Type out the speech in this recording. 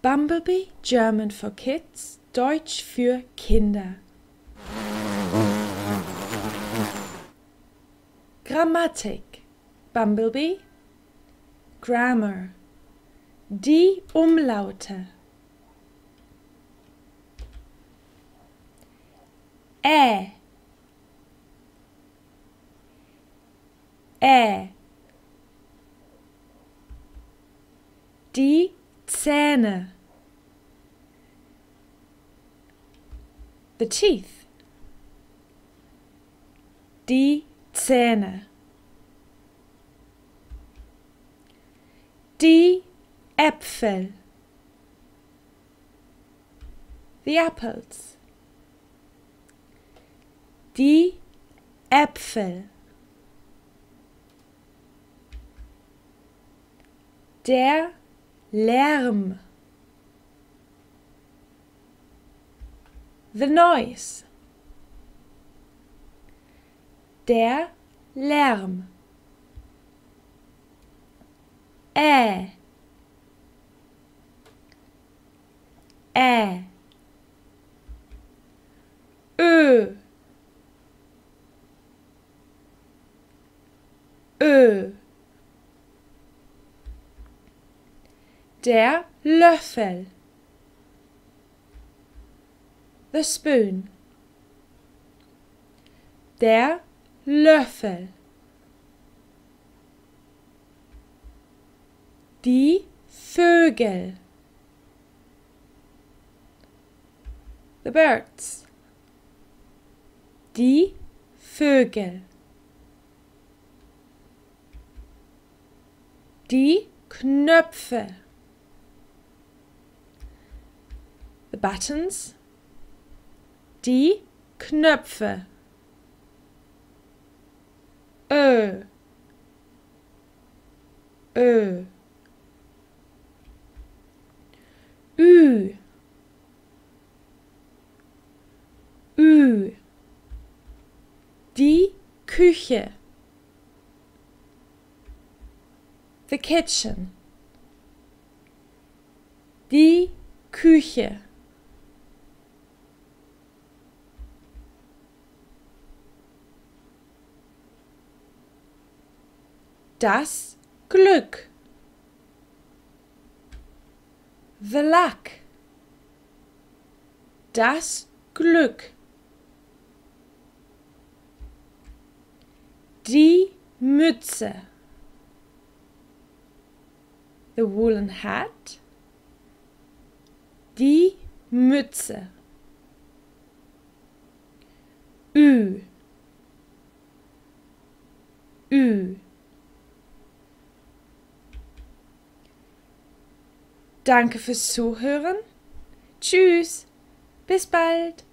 Bumblebee, German for Kids, Deutsch für Kinder. Grammatik. Bumblebee. Grammar. Die Umlaute. Ä. Die Zähne. The teeth. Die Zähne. Die Äpfel. The apples. Die Äpfel. Der Lärm. The noise. Der Lärm. Der Löffel. The spoon. Der Löffel. Die Vögel. The birds. Die Vögel. Die Knöpfe. The buttons. Die Knöpfe. Ü. Die Küche. The kitchen. Die Küche. Das Glück. The luck. Das Glück. Die Mütze. The woolen hat. Die Mütze. Ü. Danke fürs Zuhören. Tschüss. Bis bald.